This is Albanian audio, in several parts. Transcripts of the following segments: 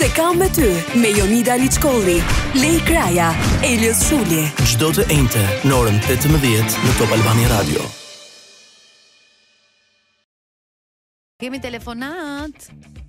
Se kam me ty, me Jonida Liçkolli, Lej Kraja, Elios Shuli. Çdo të enjte në orën 18 në Top Albania Radio. Kemi telefonat.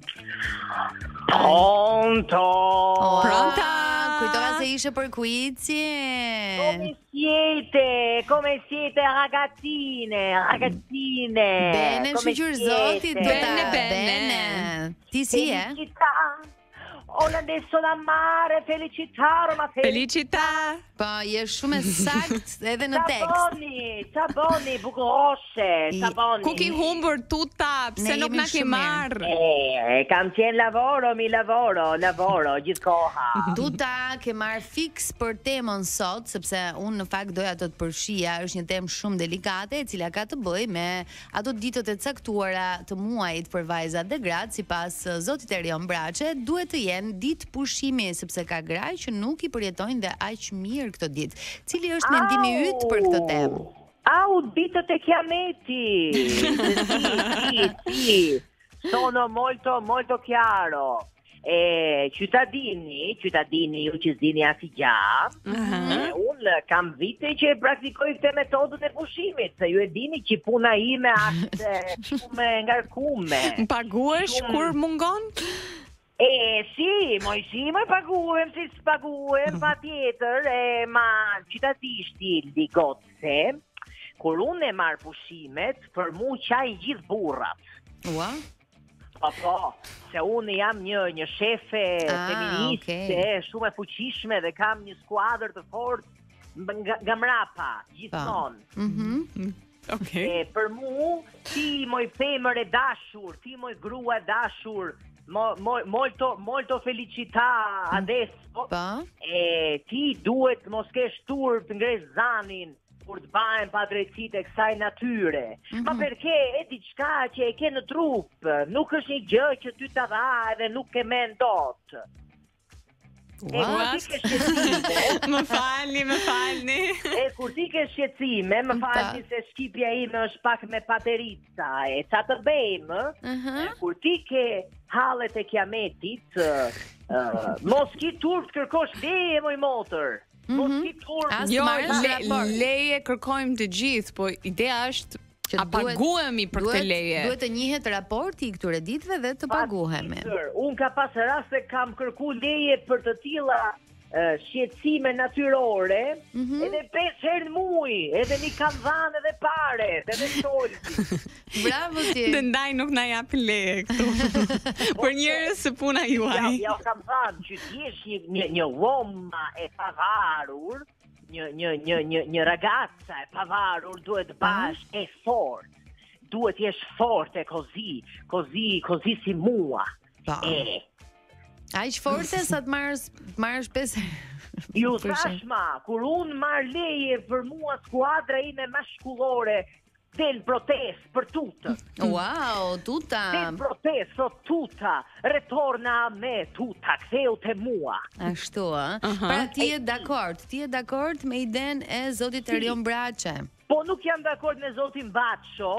Pronto! Pronta! Kujtova se ishe për quizin. Come siete ragazzine? Bene, Come shqyr siete? zotit. Bene. Ti si e? Felicità! Ho adesso da mare, felicità, ma Felicità. Po, je shumë e sakt edhe në tekst. Saboni, bukuroshe, saboni. Ku ki humbur tuta, pse Ne nuk jemi na ke shumë marr? Kam qenë lavoro, gjithkoha. Tuta ke marr fiks për temën sot, sepse unë në fakt doja të përfshija, është një temë shumë delikate, e cila ka të bëjë me ato ditët e caktuara të muajit për vajzat dhe gratë, sipas zotit Erion Braçe, duhet të jenë ditë pushimi, sepse ka gra që nuk i përjetojnë dhe aq mirë këtë ditë. Cili është mendimi yt për këtë temë? Au, ditët e chiametti. Sì. Sono molto chiaro. Cittadini, ju që s'dini as i gjatë, unë kam vite që praktikoj këtë metodën e pushimit, se ju e dini që puna ime është shumë ngarkume. Më paguesh kur mungon? Sì, moj paguhem, si s'paguhem, pa tjetër, ma qytetishti ligotse, kur unë e marr pushimet, për mu qaj gjithë burrat. Ua? Po, se unë jam një shefe feministe, okay. shumë e fuqishme dhe kam një skuadër të fortë nga mrapa, gjithmonë. Okay. Për mu, ti moj femër e dashur, ti moj grua e dashur, molto felicità adesso. Ti duhet mos kesh turp të ngresh zanin kur të bëhen pa drejtësitë e kësaj natyre. Ma perché e diçka që e ke në trup, nuk është një gjë që ty ta dha edhe nuk e mend dot. Më falni. Kur ti ke shqetësime, më falni se shqipja ime është pak me paterica, e ça të bëjmë? Kur ti ke hallet e kiametit, mos ki turp të kërkosh leje moj motër. Mos ki turp. Jo, leje kërkojmë të gjithë, po ideja është a paguhemi për këtë leje? Duhet të njihet raporti i këtyre ditëve dhe të paguhemi. Unë ka pas raste kam kërku leje për të tilla shqetësime natyrore, edhe 5 herë në muj, edhe mi kam dhanë edhe pare, edhe soldi. Bravo ti. Dhe ndaj nuk na japin leje këtu. Për njerëz së puna juaj. Ja kam thënë që ti je një uoma e pavarur, një ragazza e pavarur duhet bash e fort. Duhet jesh forte così si mua. Aq forte sa të marrësh pesë. Ju thashma, kur unë marr leje për mua skuadra ime maskullore del protest për tutë. Wow, tuta. Del protest, tuta, retorna a me, tuta, ktheu te mua. Ashtu, Pra ti je dakord me idenë e zotit Erion Braçe? Po nuk jam dakord me zotin Baço,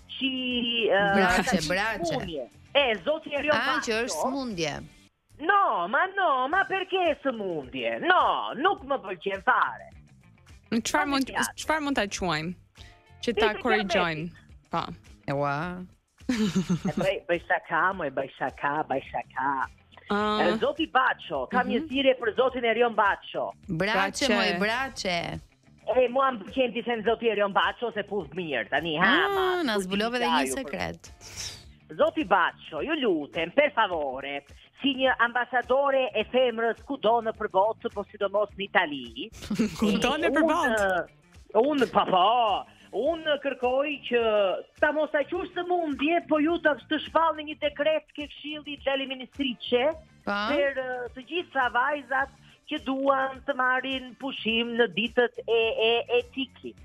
Braçe. Zoti Erion Baço. Që është smundje. No, ma perché smundje? No, nuk më pëlqen fare. Çfarë mund ta quajmë? Që ta korrigjojnë. Po. Ua. Bëj shaka. Zoti Baço, kam një thirrje për zotin Erion Baço. Braçe. Mua më pëlqen ti thënë zoti Erion Baço se puz mirë, tani na zbulove dhe një sekret. Zoti Baço, ju lutem, per favore, si një ambasadore e femrës kudo në përbotë, po sidomos në Itali. Kudo në përbotë? Unë kërkoj që ta mos a qush së mundje, po ju të shpallni një dekret ke Këshillit delle Ministrice për të gjitha vajzat që duan të marrin pushim në ditët e tikit.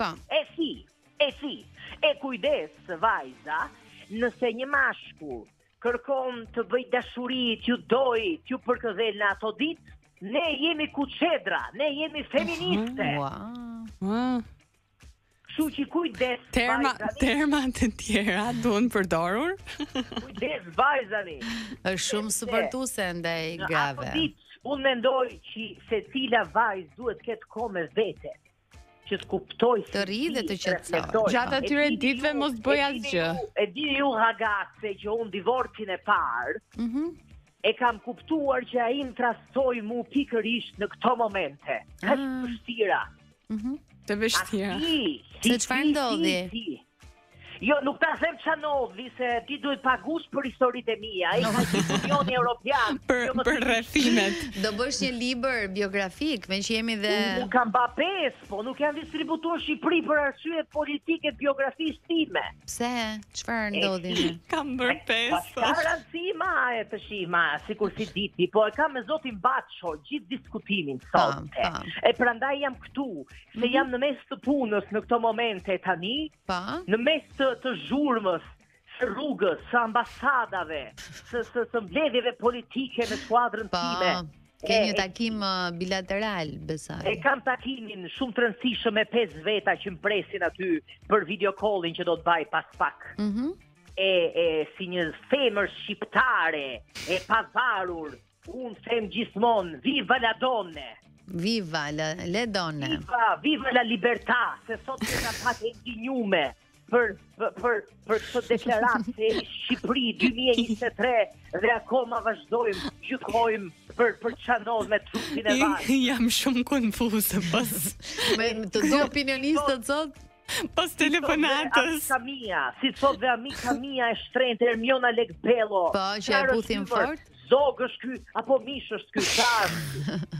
E kujdes vajza, nëse një mashkull kërkon të bëj dashuri, t'ju doj, t'ju përkëdhel në ato ditë, ne jemi kuçedra, ne jemi feministe. Kështu që kujdes terma të tjera duhen përdorur. Kujdes vajzani. Është shumë supportuese ndaj grave. Unë mendoj që se cila vajzë duhet ketë kohë me vete, që të kuptoj të rri dhe të qetësohet. Gjatë atyre ditëve mos bëj asgjë. E dini ju ragazze që unë divorcin e parë, e kam kuptuar që ai më trastoi mu pikërisht në këto momente. Ka të vështira. Të vështira. Se çfarë ndodhi? Jo, nuk ta them çfarë ndodhi, se ti duhet pagush për historitë e mia. Ai ka qenë Unioni Evropian për rrethimet. Do bësh një libër biografik, me që jemi dhe Nuk kam ba pes, po nuk janë distributuar Shqipëri për arsye politike të biografisë time. Pse? Çfarë ndodhi? Kam bërë pes. Ka rëndësima e të shima, sikur si diti, po e kam me zotin Baço gjithë diskutimin sot. E prandaj jam këtu, se jam në mes të punës në këto momente tani, në mes të zhurmës, së rrugës, së ambasadave, së mbledhjeve politike në skuadrën time. Ke një takim bilateral, besoj. E kam takimin shumë të rëndësishëm me 5 veta që më presin aty për video callin që do të baj pas pak. Si një femër shqiptare, e pavarur, unë them gjithmonë, viva la donne! Viva le donne! Viva la libertà, se sot që ka pak e ndinjume për këtë deklaratë se Shqipëri 2023 dhe akoma vazhdojmë, gjykojmë për çanol me trupin e vaj. Jam shumë konfuze pas. Me të dy opinionistët sot? Pas telefonatës. Si thot dhe amika mia e shtrenjtë Ermiona Lekbello. Po, që e puthim fort? Zog është ky, apo mish është ky, çfarë?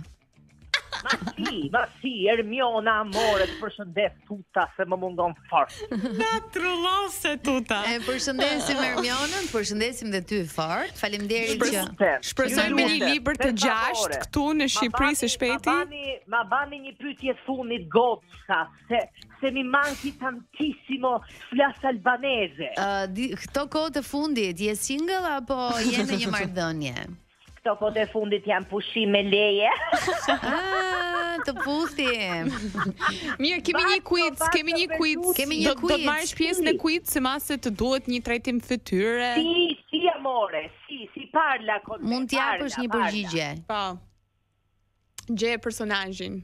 Ma si, Ermiona amore, të përshëndes tuta se më mungon fort. Na trullose tuta. E përshëndesim Ermionën, përshëndesim dhe ty fort. Faleminderit që shpresojmë një libër të gjashtë këtu në Shqipëri së shpejti. Ma bani një pyetje fundit goca, se mi manki tantissimo flas albaneze. Këto kohë të fundit, je single apo je në një marrëdhënie? Këto kohë të fundit jam pushim me leje. Të puthim. Mirë, kemi një quiz. Do të marrësh pjesë në quiz se mase të duhet një trajtim fytyre. Si amore, si parla con me. Mund t'japësh një përgjigje. Po. Gjeje personazhin.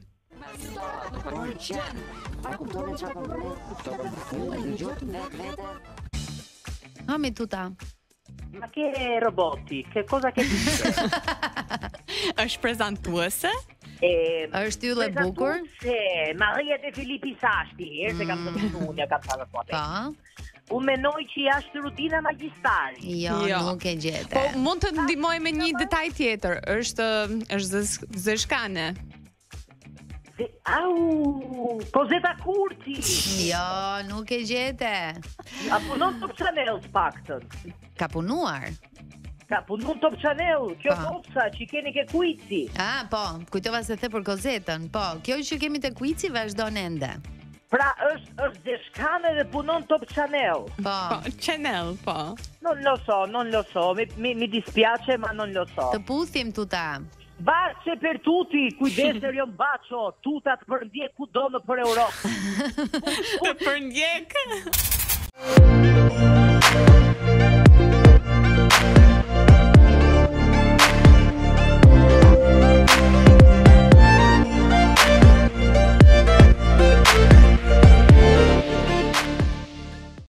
Mi tuta. Ma che roboti? Che cosa che dice? Është prezantuese? Është yll e bukur? Maria de Filippi Sashti, se kam të unë, kam të po. Unë menoj që jashtë Rudina Magjistari. Jo, nuk e gjete. Po, mund të ndihmoj me një detaj tjetër. Është zeshkane. Po Zeta Kurti. Jo, nuk e gjete. A punon Top Channel s'paktën? Ka punuar? Ka punon Top Channel, kjo kopsa që keni ke Kuici. Po, kujtova se the për Kozetën. Po, kjo që kemi te Kuici vazhdon ende. Pra është zeshkane dhe punon Top Channel. Po, Channel, po. Non lo so, mi dispiace ma non lo so. Të puthim tuta. Bace per tutti, kujdes Erion Baço, tuta të përndjek kudo në për Europë. Të përndjek.